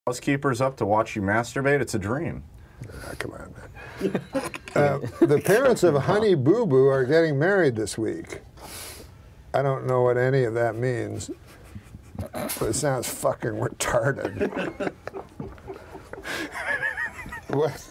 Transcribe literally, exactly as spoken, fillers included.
Housekeepers up to watch you masturbate? It's a dream. Oh, come on, man. uh, the parents of Honey Boo Boo are getting married this week. I don't know what any of that means, but it sounds fucking retarded. What?